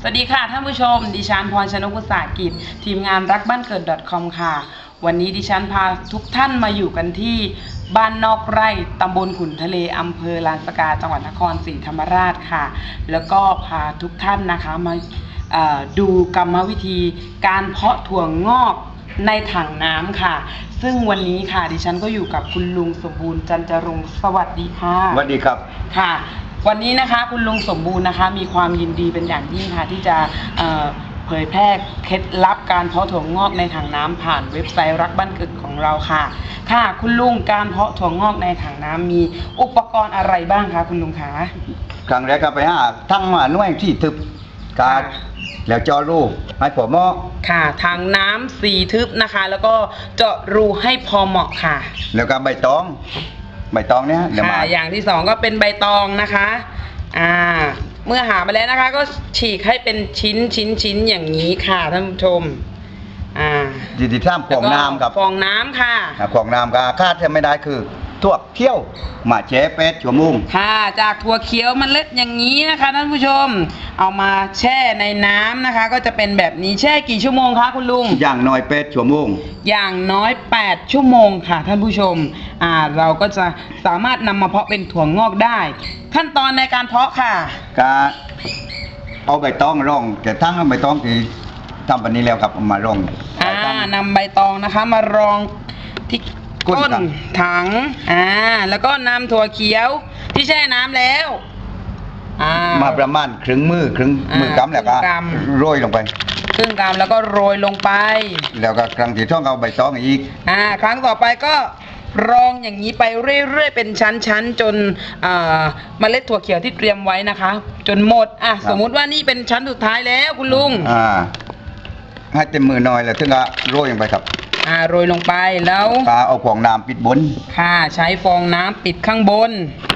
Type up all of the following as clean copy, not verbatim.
สวัสดีค่ะท่านผู้ชมดิฉันพรชนก อุตสาหกิจทีมงานรักบ้านเกิด .com ค่ะวันนี้ดิฉันพาทุกท่านมาอยู่กันที่บ้านนอกไร่ตำบลขุนทะเลอำเภอลานสกาจังหวัดนครศรีธรรมราชค่ะแล้วก็พาทุกท่านนะคะมาดูกรรมวิธีการเพาะถั่วงอกในถังน้ำค่ะซึ่งวันนี้ค่ะดิฉันก็อยู่กับคุณลุงสมบูรณ์จันจรงค์สวัสดีค่ะสวัสดีครับค่ะวันนี้นะคะคุณลุงสมบูรณ์นะคะมีความยินดีเป็นอย่างยิ่งค่ะที่จะเผยแพร่เคล็ดลับการเพาะถั่วงอกในถังน้ำผ่านเว็บไซต์รักบ้านเกิดของเราค่ะค่ะคุณลุงการเพาะถั่วงอกในถังน้ำมีอุปกรณ์อะไรบ้างคะคุณลุงคะครั้งแรกก็ไปหาทั้งหน่วยที่ทึบการแล้วเจาะรูให้พอเหมาะค่ะถังน้ำสีทึบนะคะแล้วก็เจาะรูให้พอเหมาะค่ะแล้วก็ใบตองเนี่ยค่ะอย่างที่สองก็เป็นใบตองนะคะเมื่อหามาแล้วนะคะก็ฉีกให้เป็นชิ้นอย่างนี้ค่ะท่านผู้ชมที่ท่ามฟองน้ำครับฟองน้ำค่ะฟองน้ำก็คาดจะไม่ได้คือถั่วเคี้ยวมาแช่8 ชั่วโมงค่ะจากถั่วเขียวมันเล็ดอย่างนี้นะคะท่านผู้ชมเอามาแช่ในน้ำนะคะก็จะเป็นแบบนี้แช่กี่ชั่วโมงคะคุณลุงอย่างน้อย8 ชั่วโมงอย่างน้อย8 ชั่วโมงค่ะท่านผู้ชมเราก็จะสามารถนำมาเพาะเป็นถั่วงอกได้ขั้นตอนในการเพาะค่ะก็เอาใบตองร่องแต่ทั้งใบตองที่ทำแบบนี้แล้วครับมาร่องนำใบตองนะคะมารองที่ก้นถังแล้วก็นำถั่วเขียวที่แช่น้ำแล้วมาประมาณครึ่งมือกำแล้วก็โรยลงไปครึ่งกำแล้วก็โรยลงไปแล้วก็ครั้งที่ต้องเอาใบตองอีกครั้งต่อไปก็รองอย่างนี้ไปเรื่อยๆเป็นชั้นๆจนเมล็ดถั่วเขียวที่เตรียมไว้นะคะจนหมดสมมุติว่านี่เป็นชั้นสุดท้ายแล้วคุณลุงให้เต็มมือหน่อยแล้วถึงจะโรยลงไปครับโรยลงไปแล้วเอาฟองน้ำปิดบนค่ะใช้ฟองน้ำปิดข้างบน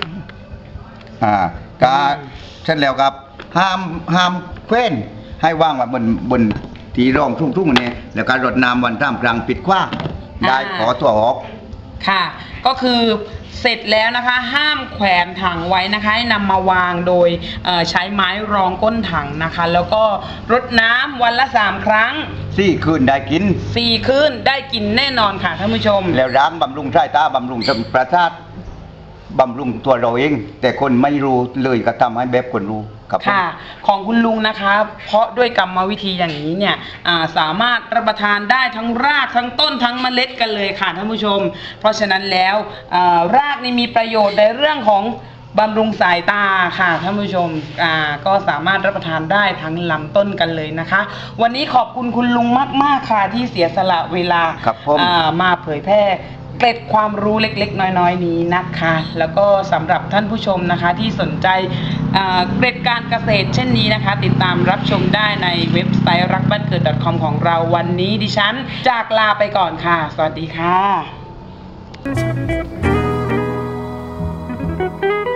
เสร็จแล้วครับห้ามเคว้นให้ว่างไว้บนที่รองทุ่งๆนี้แล้วก็รดน้ำวันท่ามกลางปิดคว้าได้ขอตัวออกค่ะก็คือเสร็จแล้วนะคะห้ามแขวนถังไว้นะคะให้นำมาวางโดยใช้ไม้รองก้นถังนะคะแล้วก็รดน้ำวันละ3 ครั้ง 4 คืนได้กิน 4 คืนได้กินแน่นอนค่ะท่านผู้ชมแล้วร้างบำรุงสายตาบำรุงประสาทบำรุงตัวเราเองแต่คนไม่รู้เลยก็ทำให้แบบคนรู้ครับค่ะของคุณลุงนะคะเพราะด้วยกรรมวิธีอย่างนี้เนี่ยสามารถรับประทานได้ทั้งรากทั้งต้นทั้งเมล็ดกันเลยค่ะท่านผู้ชมเพราะฉะนั้นแล้วรากนี่มีประโยชน์ในเรื่องของบำรุงสายตาค่ะท่านผู้ชมก็สามารถรับประทานได้ทั้งลำต้นกันเลยนะคะวันนี้ขอบคุณคุณลุงมากๆค่ะที่เสียสละเวลามาเผยแพร่เกร็ดความรู้เล็กๆน้อยๆนี้นะคะแล้วก็สำหรับท่านผู้ชมนะคะที่สนใจเกร็ดการเกษตรเช่นนี้นะคะติดตามรับชมได้ในเว็บไซต์รักบ้านเกิด .com ของเราวันนี้ดิฉันจากลาไปก่อนค่ะสวัสดีค่ะ